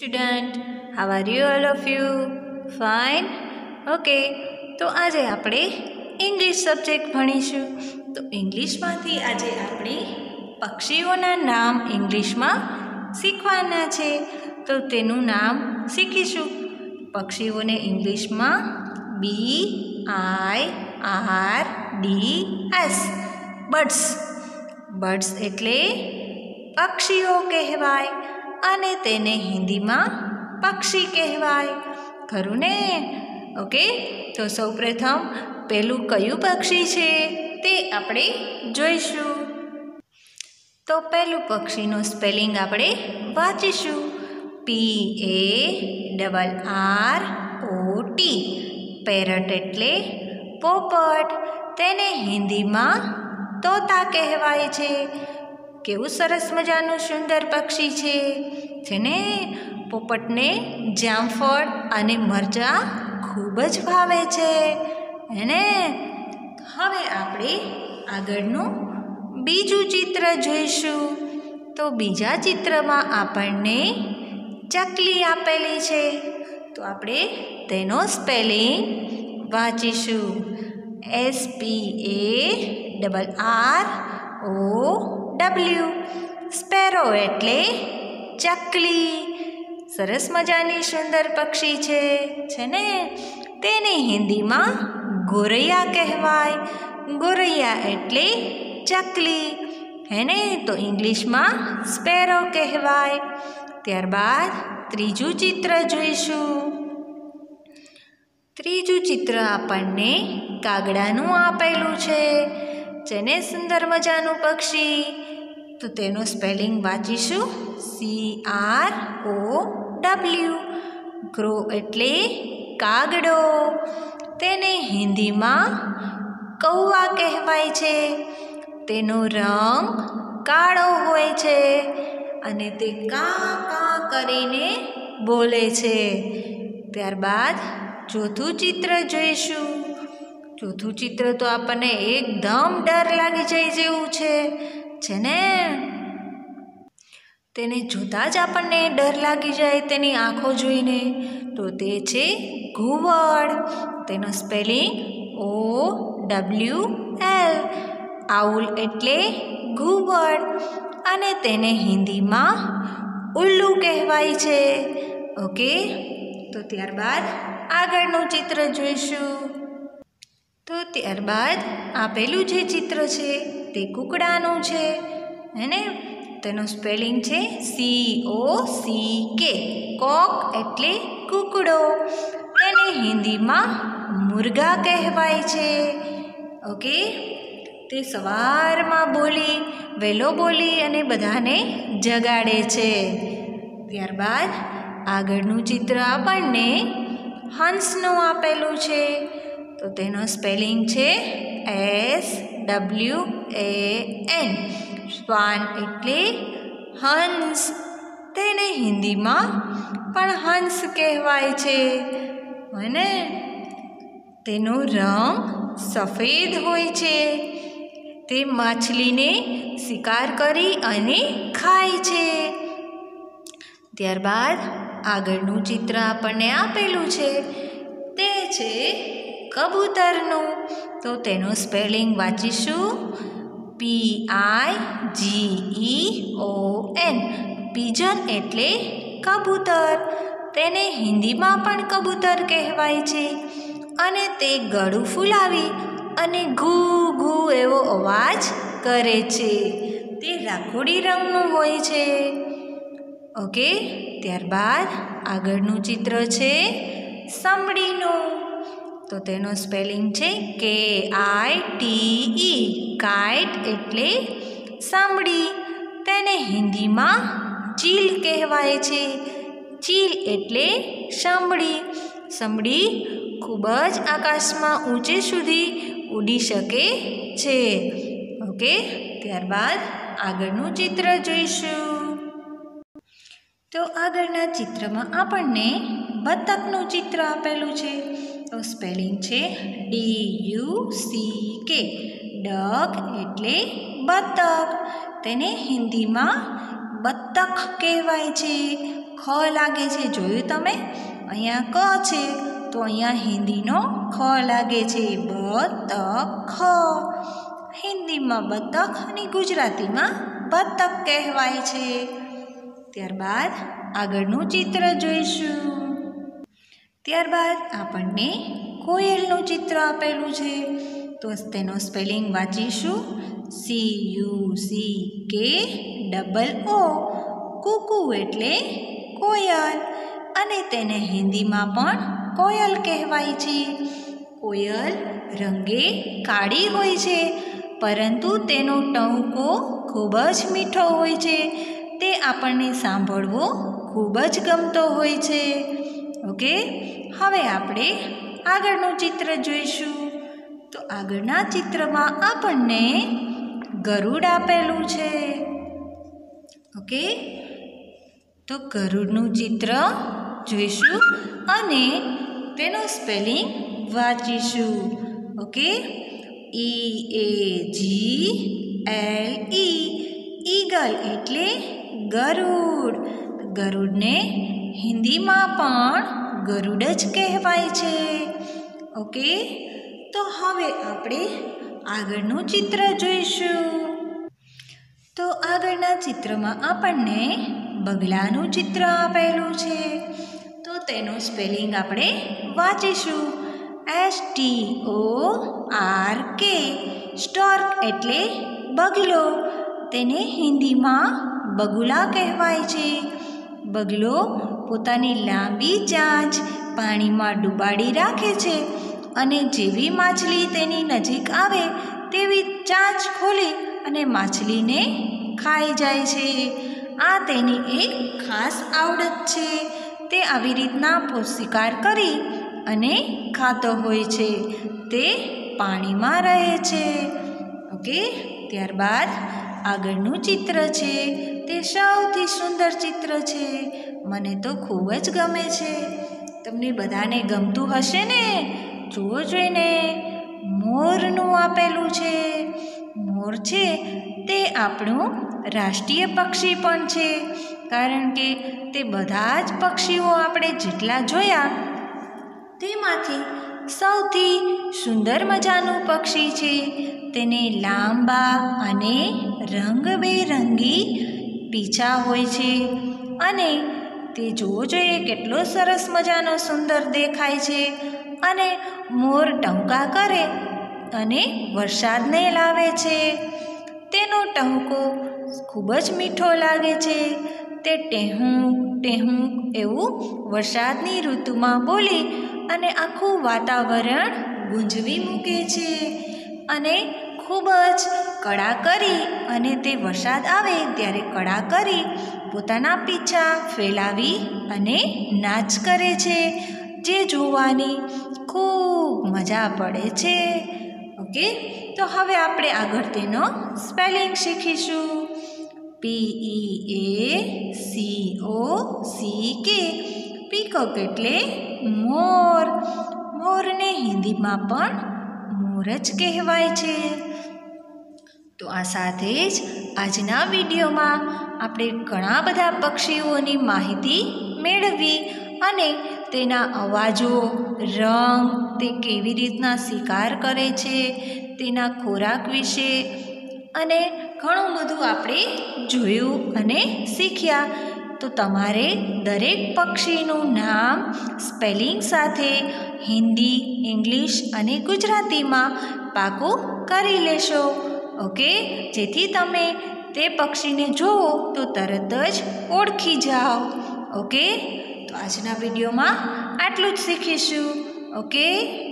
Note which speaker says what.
Speaker 1: Student, how are you all of you? Fine? Okay, તો આજે આપણે ઇંગ્લિશ સબ્જેક્ટ ભણીશું. તો ઇંગ્લિશમાંથી આજે આપણે પક્ષીઓના નામ ઇંગ્લિશમાં શીખવાના છે. તો તેનું નામ શીખીશું. પક્ષીઓને ઇંગ્લિશમાં BIRDS બર્ડ્સ. બર્ડ્સ એટલે પક્ષીઓ કહેવાય અને તેને હિન્દીમાં પક્ષી કહેવાય. ખરું ને? ઓકે, તો સૌપ્રથમ પહેલું કયું પક્ષી છે તે આપણે જોઈશું. તો પહેલું પક્ષીનું સ્પેલિંગ આપણે વાંચીશું. PARROT. પેરટ એટલે પોપટ. તેને હિન્દીમાં તોતા કહેવાય છે. કેવું સરસ મજાનું સુંદર પક્ષી છે ને? પોપટને જામફળ અને મરચાં ખૂબ જ ભાવે છે એને. હવે આપણે આગળનું બીજું ચિત્ર જોઈશું. તો બીજા ચિત્રમાં આપણને ચકલી આપેલી છે. તો આપણે તેનો સ્પેલિંગ વાંચીશું. SPARROW. સ્પેરો એટલે ચકલી. સરસ મજાની સુંદર પક્ષી છે ને? તેને હિન્દીમાં ગોરૈયા કહેવાય. ગોરૈયા એટલે ચકલી હે ને? તો ઇંગ્લિશમાં સ્પેરો કહેવાય. ત્યારબાદ ત્રીજું ચિત્ર જોઈશું. ત્રીજું ચિત્ર આપણને કાગડાનું આપેલું છે ને? સુંદર મજાનું પક્ષી. તો તેનું સ્પેલિંગ વાંચીશું. CROW. ક્રો એટલે કાગડો. તેને હિન્દીમાં કૌવા કહેવાય છે. તેનો રંગ કાળો હોય છે અને તે કા કા કરીને બોલે છે. ત્યારબાદ ચોથું ચિત્ર જોઈશું. ચોથું ચિત્ર તો આપણને એકદમ ડર લાગી જાય જેવું છે ને? તેને જોતાં જ આપણને ડર લાગી જાય તેની આંખો જોઈને. તો તે છે ઘુવડ. તેનો સ્પેલિંગ OWL. આઉલ એટલે ઘુવડ અને તેને હિન્દીમાં ઉલ્લુ કહેવાય છે. ઓકે, તો ત્યારબાદ આગળનું ચિત્ર જોઈશું. તો ત્યારબાદ આપેલું જે ચિત્ર છે તે કૂકડાનું છે ને? તેનું સ્પેલિંગ છે COCK. કોક એટલે કૂકડો. તેને હિન્દીમાં મુર્ગા કહેવાય છે. ઓકે, તે સવારમાં વહેલો બોલી અને બધાને જગાડે છે. ત્યારબાદ આગળનું ચિત્ર આપણને હંસનું આપેલું છે. તો તેનો સ્પેલિંગ છે SWAN. શ્વાન એટલે હંસ. તેને હિન્દીમાં પણ હંસ કહેવાય છે અને તેનો રંગ સફેદ હોય છે. તે માછલીને શિકાર કરી અને ખાય છે. ત્યારબાદ આગળનું ચિત્ર આપણને આપેલું છે તે છે કબૂતરનું. તો તેનું સ્પેલિંગ વાંચીશું. PIGEON. પિજન એટલે કબૂતર. તેને હિન્દીમાં પણ કબૂતર કહેવાય છે અને તે ગળું ફૂલાવી અને ઘૂ ઘૂ એવો અવાજ કરે છે. તે રાખોડી રંગનું હોય છે. ઓકે, ત્યારબાદ આગળનું ચિત્ર છે સમડીનું. તો તેનો સ્પેલિંગ છે KITE. કાઇટ એટલે સાંભળી. તેને હિન્દીમાં ચીલ કહેવાય છે. ચીલ એટલે સાંભળી. સાંભળી ખૂબ જ આકાશમાં ઊંચે સુધી ઉડી શકે છે. ઓકે, ત્યારબાદ આગળનું ચિત્ર જોઈશું. તો આગળના ચિત્રમાં આપણને બતકનું ચિત્ર આપેલું છે. તો સ્પેલિંગ છે DUCK. ડક એટલે બતક. તેને હિન્દીમાં બતક કહેવાય છે. ખ લાગે છે, જોયું તમે? અહીંયા ક છે તો અહીંયા હિન્દીનો ખ લાગે છે, બતખ. હિન્દીમાં બતખ અને ગુજરાતીમાં બતક કહેવાય છે. ત્યારબાદ આગળનું ચિત્ર જોઈશું. ત્યારબાદ આપણને કોયલનું ચિત્ર આપેલું છે, તો તેનો સ્પેલિંગ વાંચીશું. CUCKO. કુકુ એટલે કોયલ, અને તેને હિન્દીમાં પણ કોયલ કહેવાય છે. કોયલ રંગે કાળી હોય છે, પરંતુ તેનો ટહુકો ખૂબ જ મીઠો હોય છે. તે આપણને સાંભળવો ખૂબ જ ગમતો હોય છે. ઓકે, હવે આપણે આગળનું ચિત્ર જોઈશું. તો આગળના ચિત્રમાં આપણને ગરુડ આપેલું છે. ઓકે, તો ગરુડનું ચિત્ર જોઈશું અને તેનો સ્પેલિંગ વાંચીશું. Okay, EAGLE. ઈગલ એટલે ગરુડ. ગરુડને હિન્દીમાં પણ ગરુડ જ કહેવાય છે. ઓકે, તો હવે આપણે આગળનું ચિત્ર જોઈશું. તો આગળના ચિત્રમાં આપણને બગલાનું ચિત્ર આપેલું છે, તો તેનું સ્પેલિંગ આપણે વાંચીશું. STORK. સ્ટોર્ક એટલે બગલો. તેને હિન્દીમાં બગુલા કહેવાય છે. બગલો પોતાની લાંબી ચાંચ પાણીમાં ડૂબાડી રાખે છે અને જેવી માછલી તેની નજીક આવે તેવી ચાંચ ખોલી અને માછલીને ખાઈ જાય છે. આ તેની એક ખાસ આવડત છે. તે આવી રીતના શિકાર કરી અને ખાતો હોય છે. તે પાણીમાં રહે છે. ઓકે, ત્યારબાદ આગળનું ચિત્ર છે, તે સૌથી સુંદર ચિત્ર છે. મને તો ખૂબ જ ગમે છે. તમને બધાને ગમતું હશે ને? જુઓ જોઈને. મોરનું આપેલું છે. મોર છે તે આપણું રાષ્ટ્રીય પક્ષી પણ છે, કારણ કે તે બધા જ પક્ષીઓ આપણે જેટલા જોયા તેમાંથી સૌથી સુંદર મજાનું પક્ષી છે. તેને લાંબા અને રંગબેરંગી પીંછા હોય છે, અને તે જોવો જોઈએ કેટલો સરસ મજાનો સુંદર દેખાય છે. અને મોર ટહુકા કરે અને વરસાદને લાવે છે. તેનો ટહુકો ખૂબ જ મીઠો લાગે છે. તે ટેહુંક ટેહુંક એવું વરસાદની ઋતુમાં બોલી અને આખું વાતાવરણ ગુંજવી મૂકે છે. અને ખૂબ જ કળા કરી, અને તે વરસાદ આવે ત્યારે કળા કરી પોતાના પીંછા ફેલાવી અને નાચ કરે છે, જે જોવાની ખૂબ મજા પડે છે. ઓકે, તો હવે આપણે આગળ તેનો સ્પેલિંગ શીખીશું. PEACOCK. પીકોક એટલે મોર. મોરને હિન્દીમાં પણ મોર જ કહેવાય છે. તો આ સાથે જ આજના વિડીયોમાં આપણે ઘણા બધા પક્ષીઓની માહિતી મેળવી અને તેના અવાજો, રંગ, તે કેવી રીતના શિકાર કરે છે, તેના ખોરાક વિશે અને ઘણું બધું આપણે જોયું અને શીખ્યા. તો તમારે દરેક પક્ષીનું નામ સ્પેલિંગ સાથે હિન્દી, ઇંગ્લિશ અને ગુજરાતીમાં પાકું કરી લેશો. ઓકે, જેથી તમે તે પક્ષીને જુઓ તો તરત જ ઓળખી જાઓ. ઓકે, તો આજના વિડીયોમાં આટલું જ શીખીશું. ઓકે.